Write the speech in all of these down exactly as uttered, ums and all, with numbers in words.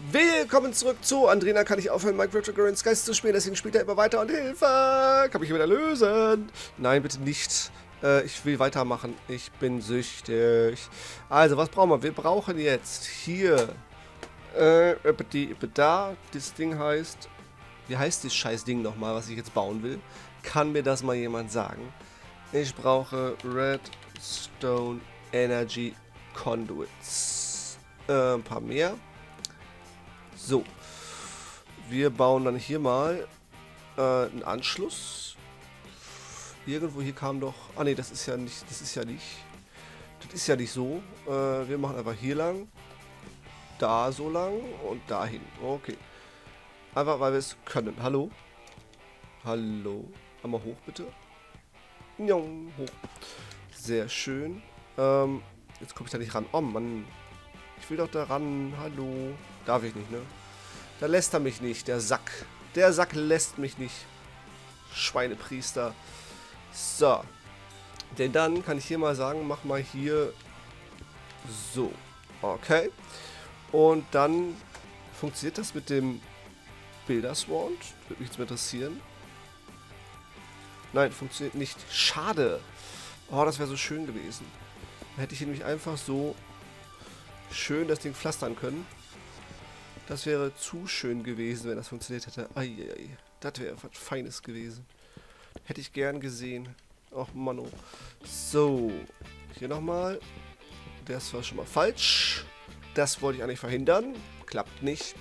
Willkommen zurück zu Andrina. Kann ich aufhören, Minecraft Garden Skies zu spielen? Deswegen spielt er immer weiter und Hilfe! Kann mich wieder lösen? Nein, bitte nicht. Äh, ich will weitermachen. Ich bin süchtig. Also, was brauchen wir? Wir brauchen jetzt hier äh, die, da, das Ding heißt. Wie heißt das scheiß Ding nochmal, was ich jetzt bauen will? Kann mir das mal jemand sagen? Ich brauche Redstone Energy Conduits. Äh, ein paar mehr. So, wir bauen dann hier mal äh, einen Anschluss. Irgendwo hier kam doch... Ah ne, das ist ja nicht... Das ist ja nicht... Das ist ja nicht so. Äh, wir machen einfach hier lang. Da so lang und dahin. Okay. Einfach weil wir es können. Hallo? Hallo? Einmal hoch bitte. Ja, hoch. Sehr schön. Ähm, jetzt komme ich da nicht ran. Oh Mann. Ich will doch da ran. Hallo. Darf ich nicht, ne? Da lässt er mich nicht, der Sack. Der Sack lässt mich nicht. Schweinepriester. So. Denn dann kann ich hier mal sagen, mach mal hier so. Okay. Und dann funktioniert das mit dem Bilderswand. Würde mich jetzt mal interessieren. Nein, funktioniert nicht. Schade. Oh, das wäre so schön gewesen. Dann hätte ich hier nämlich einfach so schön das Ding pflastern können. Das wäre zu schön gewesen, wenn das funktioniert hätte. Eieiei, das wäre was Feines gewesen. Hätte ich gern gesehen. Ach, Mann. So, hier nochmal. Das war schon mal falsch. Das wollte ich eigentlich verhindern. Klappt nicht.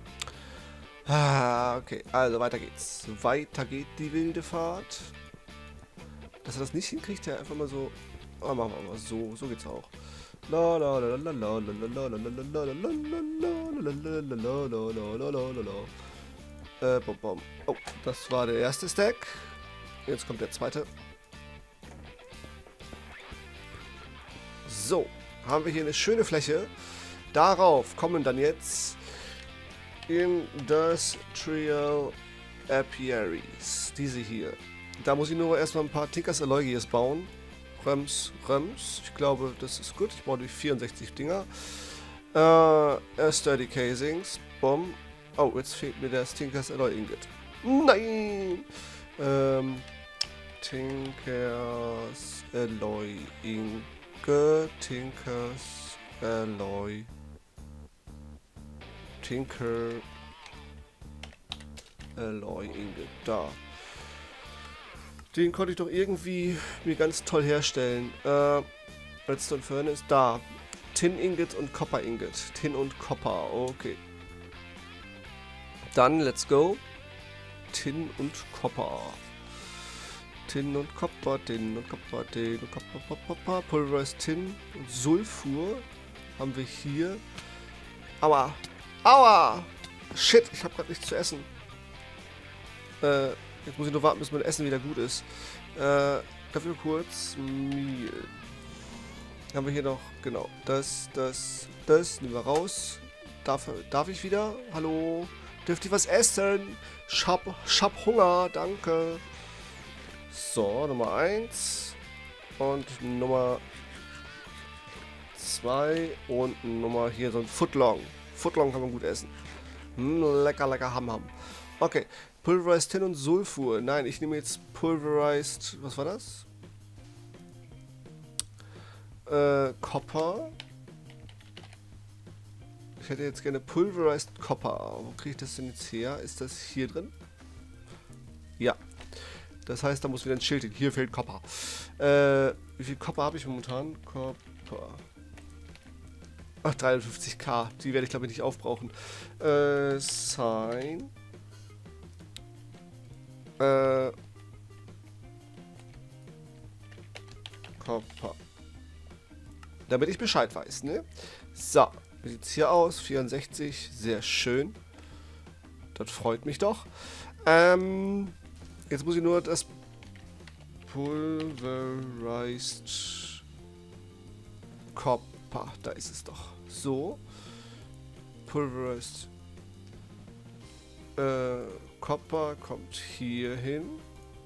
Ah, okay, also weiter geht's. Weiter geht die wilde Fahrt. Dass er das nicht hinkriegt, ja, einfach mal so... Oh, machen wir mal so. So geht's auch. La la la la la la la la la la la la la. Äh, bom, bom. Oh, das war der erste Stack. Jetzt kommt der zweite. So, haben wir hier eine schöne Fläche. Darauf kommen dann jetzt Industrial Apiaries. Diese hier. Da muss ich nur erstmal ein paar Tinkers Alloy bauen. Röms, Röms. Ich glaube, das ist gut. Ich brauche die vierundsechzig Dinger. Äh, Sturdy Casings. Bomb. Oh, jetzt fehlt mir das Tinkers Alloy Ingot. Nein! Ähm, Tinkers Alloy Ingot. Tinkers Alloy. Tinker Alloy Ingot. Da. Den konnte ich doch irgendwie mir ganz toll herstellen. Äh, Redstone Furnace, da. Tin Ingot und Copper Ingot. Tin und Copper, okay. Dann, let's go. Tin und Copper. Tin und Copper, Tin und Copper, Tin und Copper, Copper, Copper. Pulverized Tin und Sulfur haben wir hier. Aua. Aua! Shit, ich habe gerade nichts zu essen. Äh... Jetzt muss ich nur warten, bis mein Essen wieder gut ist. Äh, dafür kurz Mehl. Haben wir hier noch, genau, das, das, das. Nehmen wir raus. Darf, darf ich wieder? Hallo? Dürft ihr was essen? Ich hab, ich hab Hunger, danke. So, Nummer eins. Und Nummer zwei. Und Nummer hier so ein Footlong. Footlong kann man gut essen. Hm, lecker, lecker Ham Ham. Okay. Pulverized Tin und Sulfur. Nein, ich nehme jetzt Pulverized... Was war das? Äh, Copper. Ich hätte jetzt gerne Pulverized Copper. Wo kriege ich das denn jetzt her? Ist das hier drin? Ja. Das heißt, da muss wieder ein Schild hin. Hier fehlt Copper. Äh, wie viel Copper habe ich momentan? Copper. Ach, dreiundfünfzig K. Die werde ich, glaube ich, nicht aufbrauchen. Äh, Sign... Äh, Copper. Damit ich Bescheid weiß, ne? So, wie sieht es hier aus? vierundsechzig, sehr schön. Das freut mich doch. Ähm, jetzt muss ich nur das Pulverized Copper, da ist es doch. So. Pulverized Äh, Copper kommt hier hin.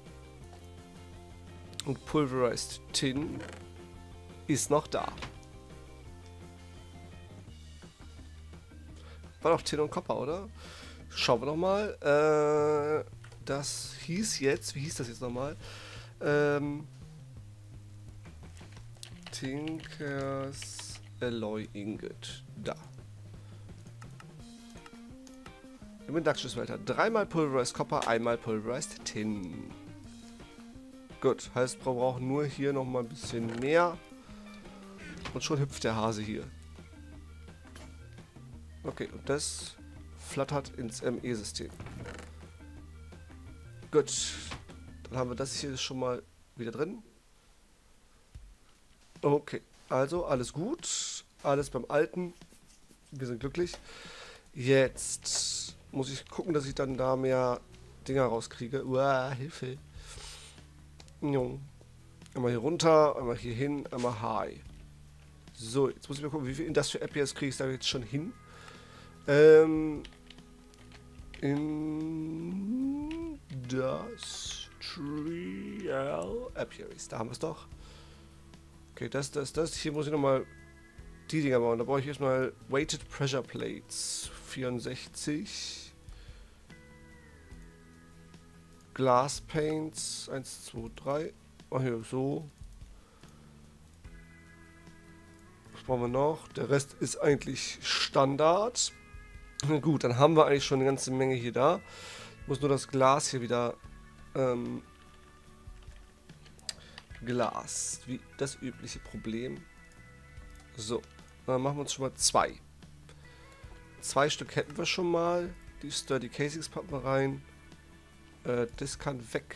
Und Pulverized Tin ist noch da. War doch Tin und Copper, oder? Schauen wir noch mal. Äh, das hieß jetzt, wie hieß das jetzt nochmal? Ähm, Tinkers Alloy Ingot. Da. Im Induction-Smelter. Dreimal Pulverized Copper, einmal Pulverized Tin. Gut, heißt, wir brauchen nur hier nochmal ein bisschen mehr. Und schon hüpft der Hase hier. Okay, und das flattert ins M E-System. Gut, dann haben wir das hier schon mal wieder drin. Okay, also alles gut. Alles beim Alten. Wir sind glücklich. Jetzt muss ich gucken, dass ich dann da mehr Dinger rauskriege. Uah, Hilfe. Jo. Einmal hier runter, einmal hier hin, einmal high. So, jetzt muss ich mal gucken, wie viel Industrial Appears kriege ich da jetzt schon hin. Ähm, Industrial Appears, da haben wir es doch. Okay, das, das, das. Hier muss ich nochmal die Dinger bauen. Da brauche ich erstmal Weighted Pressure Plates. vierundsechzig. Glass Paints. eins, zwei, drei. Oh, hier, so. Was brauchen wir noch? Der Rest ist eigentlich Standard. Gut, dann haben wir eigentlich schon eine ganze Menge hier da. Ich muss nur das Glas hier wieder... Ähm, Glas. Wie das übliche Problem. So, dann machen wir uns schon mal zwei. Zwei Stück hätten wir schon mal. Die Sturdy Casings packen wir rein. Äh, das kann weg.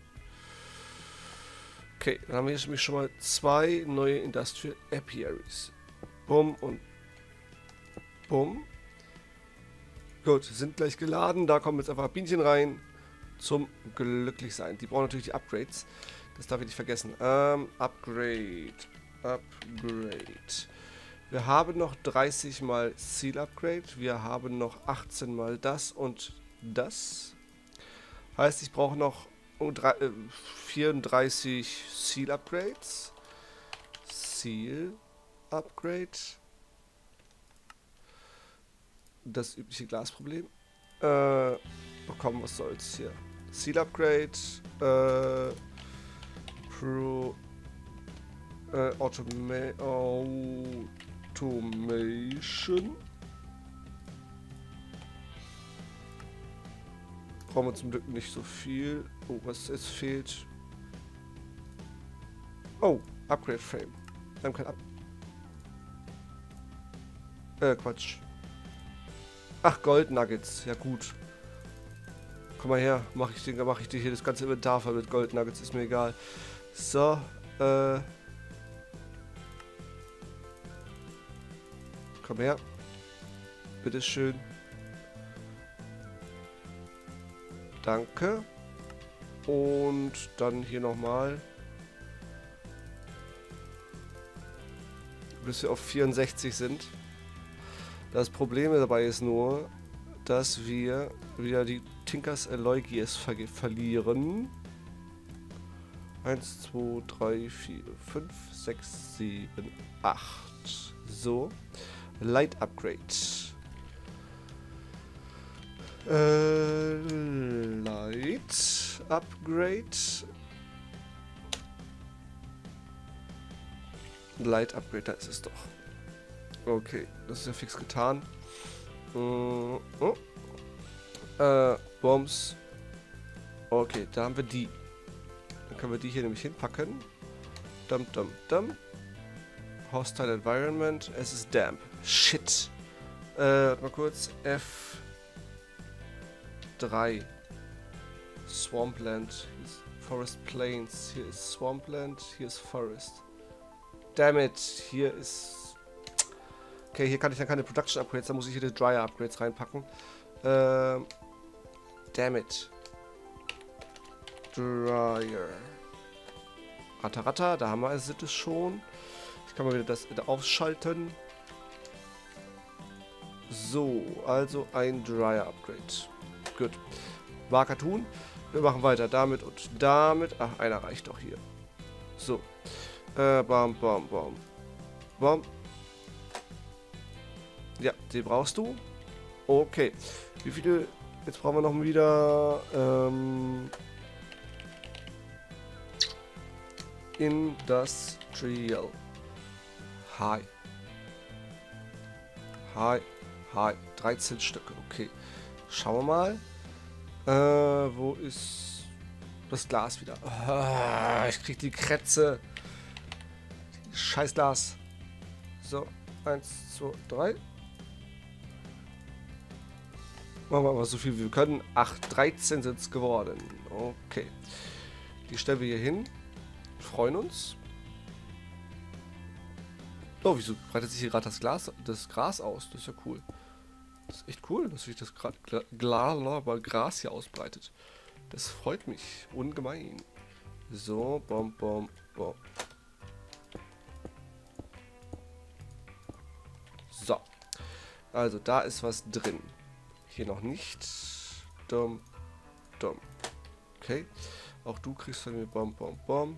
Okay, dann haben wir jetzt nämlich schon mal zwei neue Industrial Apiaries. Bumm und bumm. Gut, sind gleich geladen. Da kommen jetzt einfach Bienchen rein. Zum Glücklichsein. Die brauchen natürlich die Upgrades. Das darf ich nicht vergessen. Ähm, Upgrade. Upgrade. Wir haben noch dreißig mal Seal Upgrade. Wir haben noch achtzehn mal das und das. Heißt, ich brauche noch vierunddreißig Seal Upgrades. Seal Upgrade. Das übliche Glasproblem. Äh, bekommen, was soll's hier. Seal Upgrade. Äh, Pro. Äh, Automa Automation. Brauchen wir zum Glück nicht so viel. Oh, was jetzt fehlt. Oh, Upgrade Frame. Wir haben kein Up. Äh, Quatsch. Ach, Gold Nuggets. Ja, gut. Komm mal her. Mach ich, den, mach ich dir hier das ganze Inventar voll mit Gold Nuggets. Ist mir egal. So, äh. Komm her. Bitteschön. Danke. Und dann hier nochmal. Bis wir auf vierundsechzig sind. Das Problem dabei ist nur, dass wir wieder die Tinkers Alloy Gears ver verlieren. eins, zwei, drei, vier, fünf, sechs, sieben, acht. So. Light Upgrade. Äh, Light Upgrade. Light Upgrade, da ist es doch. Okay, das ist ja fix getan. Uh, oh. äh, Bombs. Okay, da haben wir die. Dann können wir die hier nämlich hinpacken. Dum dum dum. Hostile Environment. Es ist damp. Shit. Äh, mal kurz. F drei. Swampland. Hier ist Forest Plains. Hier ist Swampland. Hier ist Forest. Damn it. Hier ist... Okay, hier kann ich dann keine Production Upgrades. Da muss ich hier die Dryer Upgrades reinpacken. Ähm... Damn it. Dryer. Ratter, Ratter. Da haben wir es schon. Ich kann mal wieder das wieder aufschalten. So, also ein Dryer Upgrade. Gut. Marker tun. Wir machen weiter damit und damit. Ach, einer reicht doch hier. So. Äh, bam, bam, bam. Bam. Ja, den brauchst du. Okay. Wie viele... Jetzt brauchen wir noch wieder... Ähm, Industrial. Hi. Hi. Hi. dreizehn Stücke. Okay. Schauen wir mal. Äh, wo ist das Glas wieder? Ah, ich krieg die Krätze. Scheiß Glas. So. Eins, zwei, drei. Machen wir mal so viel wie wir können. acht, dreizehn sind es geworden. Okay. Die stellen wir hier hin. Freuen uns. Oh, wieso breitet sich hier gerade das Glas, das Gras aus? Das ist ja cool. Das ist echt cool, dass sich das gerade Gras hier ausbreitet. Das freut mich ungemein. So, bom, bom, bom. So. Also, da ist was drin. Hier noch nicht. Dumm, dumm. Okay. Auch du kriegst von mir bom, bom, bom.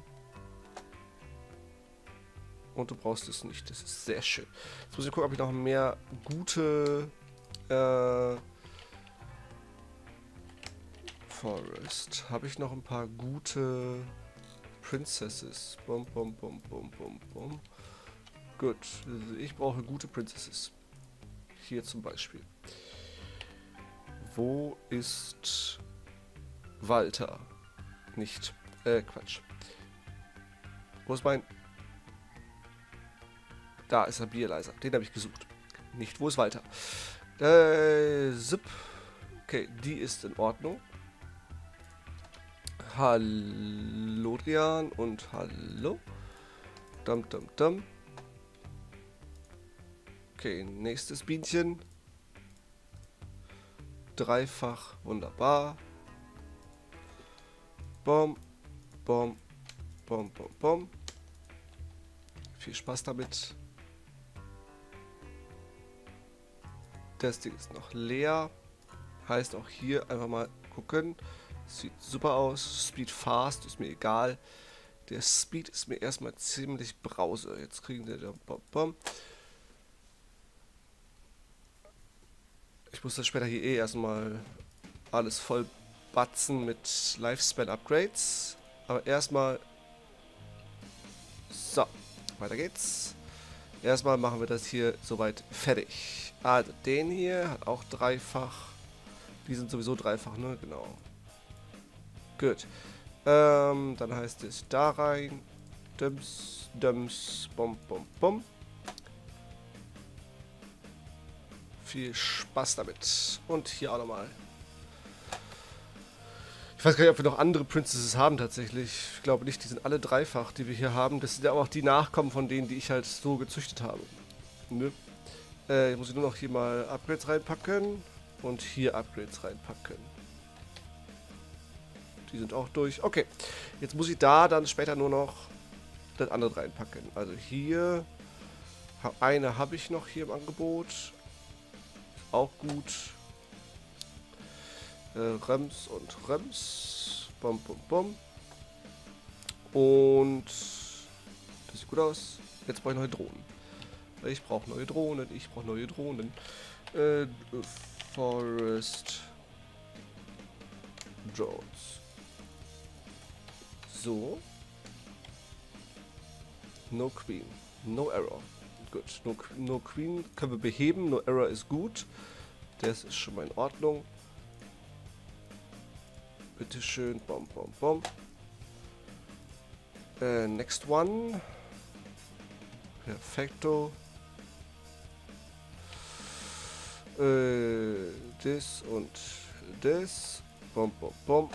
Und du brauchst es nicht. Das ist sehr schön. Jetzt muss ich gucken, ob ich noch mehr gute äh, Forest. Habe ich noch ein paar gute Princesses. Bom, bom, bom, bom, bom, bom. Gut. Ich brauche gute Princesses. Hier zum Beispiel. Wo ist Walter? Nicht. Äh, Quatsch. Wo ist mein... Da ist der Bierleiser. Den habe ich gesucht. Nicht, wo ist Walter? Äh, zip. Okay, die ist in Ordnung. Hallo, Adrian und hallo. Dum, dum, dum. Okay, nächstes Bienchen. Dreifach, wunderbar. Bom, bom, bom, bom, bom. Viel Spaß damit. Das Ding ist noch leer. Heißt auch hier einfach mal gucken. Sieht super aus. Speed fast ist mir egal. Der Speed ist mir erstmal ziemlich brause. Jetzt kriegen wir den Bom, bom. Ich muss das später hier eh erstmal alles voll batzen mit Lifespan Upgrades. Aber erstmal. So, weiter geht's. Erstmal machen wir das hier soweit fertig. Also den hier hat auch dreifach. Die sind sowieso dreifach, ne? Genau. Gut. Ähm, dann heißt es da rein. Dums, dums, bum, bum, bum. Viel Spaß damit. Und hier auch nochmal. Ich weiß gar nicht, ob wir noch andere Princesses haben tatsächlich. Ich glaube nicht, die sind alle dreifach, die wir hier haben. Das sind ja auch die Nachkommen von denen, die ich halt so gezüchtet habe. Ne? Äh, ich muss nur noch hier mal Upgrades reinpacken. Und hier Upgrades reinpacken. Die sind auch durch. Okay, jetzt muss ich da dann später nur noch das andere reinpacken. Also hier, eine habe ich noch hier im Angebot. Auch gut. Äh, Rems und Rems. Bum, bum, bum. Und das sieht gut aus. Jetzt brauche ich neue Drohnen. Ich brauche neue Drohnen. Ich brauche neue Drohnen. Äh, Forest Drones. So. No Queen. No Error. Gut. No, no Queen können wir beheben. No Error ist gut. Das ist schon mal in Ordnung. Bitteschön. Bom, bom, bom. Äh, next one. Perfekto. Äh, das und das. Bom, bom, bom.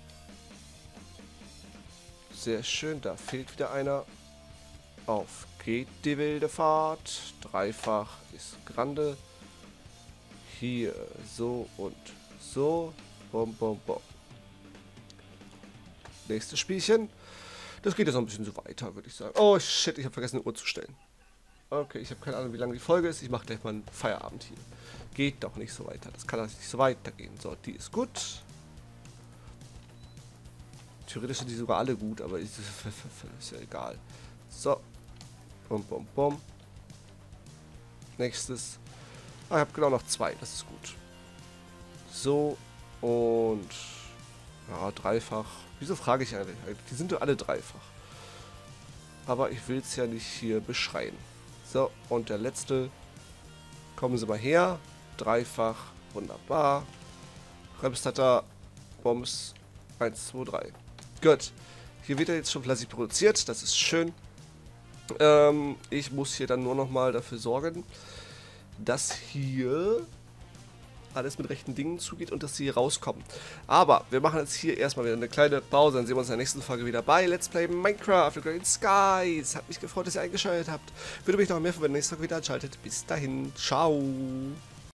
Sehr schön. Da fehlt wieder einer. Auf geht die wilde Fahrt. Dreifach ist grande. Hier so und so. Bom, bom, bom. Nächstes Spielchen. Das geht jetzt noch ein bisschen so weiter, würde ich sagen. Oh shit, ich habe vergessen, eine Uhr zu stellen. Okay, ich habe keine Ahnung, wie lange die Folge ist. Ich mache gleich mal einen Feierabend hier. Geht doch nicht so weiter. Das kann doch nicht so weitergehen. So, die ist gut. Theoretisch sind die sogar alle gut, aber ist, ist ja egal. So. Bum, bum, bum. Nächstes. Ah, ich habe genau noch zwei. Das ist gut. So und ja, dreifach. Wieso frage ich eigentlich? Die sind doch alle dreifach. Aber ich will es ja nicht hier beschreien. So, und der letzte. Kommen Sie mal her. Dreifach. Wunderbar. Remstatter. Bombs. eins, zwei, drei. Gut. Hier wird er jetzt schon fleißig produziert. Das ist schön. Ähm, ich muss hier dann nur noch mal dafür sorgen, dass hier alles mit rechten Dingen zugeht und dass sie hier rauskommen. Aber wir machen jetzt hier erstmal wieder eine kleine Pause. Dann sehen wir uns in der nächsten Folge wieder bei Let's Play Minecraft The Great Skies. Hat mich gefreut, dass ihr eingeschaltet habt. Würde mich noch mehr für die nächste Folge wieder einschaltet. Bis dahin. Ciao.